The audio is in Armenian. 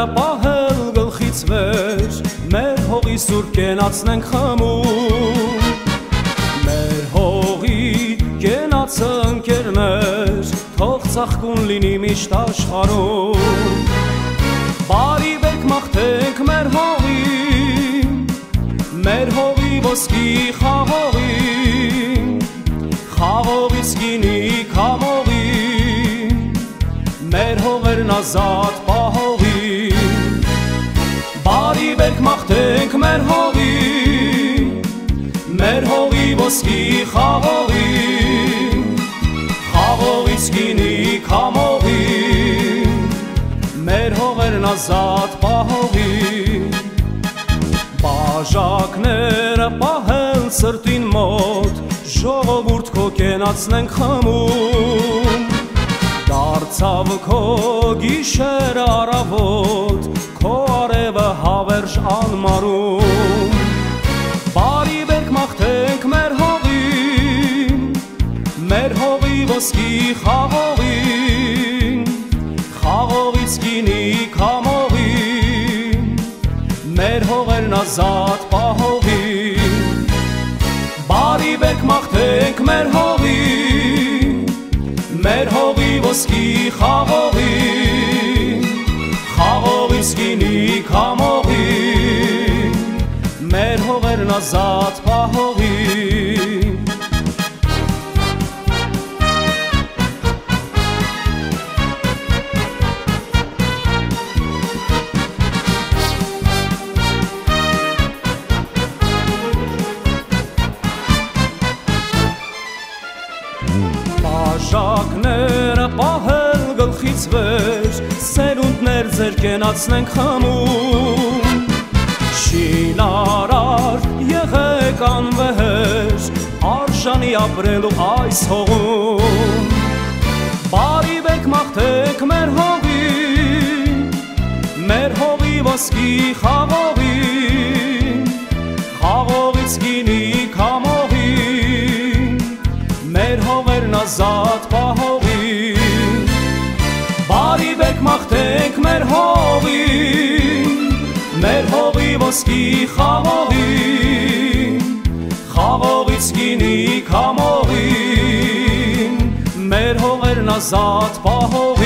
Շաքները պահել գլխից վեր, մեր հողի սուրբ կենացնենք խմում, մեր հողի կենացը ընկերներ, թող ծաղկուն լինի միշտ աշխարհում, բարի բերք մաղթենք մեր հողի ոսկի խաղողին, խաղողից գինի քամողի, մեր հողերն ազատ պահողին, բարի բերք մաղթենք մեր հողի ոսկի խաղողին, խաղողից գինի քամողի, մեր հողերն ազատ պահողին, բաժակները պահել սրտին մոտ, ժողովուրդ քո կենացնենք խմում, դարձավ քո գիշերը առավոտ, քո արևը հավերժ անմարում, բարի բերք մաղթենք մեր հողի ոսկի խաղողին, խաղողից գինի քամողին, մեր հողերն ազատ պահողին, բարի բերք մաղթենք մեր հողի ոսկի խաղողին, խաղողից գինի քամողին, մեր հողերն ազատ պահողին, բաժակները պահել գլխից վեր, սերունդներ ձեր կենացնենք խմում, շինարար եղեք անվեհեր, արժանի ապրելու այս հողում, բարի բերք մաղթենք մեր հողի ոսկի խաղողին, խաղողից գինի քամողին, մեր հողերն ազատ պահողին, բարի բերք մաղթենք մեր հողի ոսկի խաղողին, խաղողից գինի քամողին, մեր հողերն ազատ պահողին,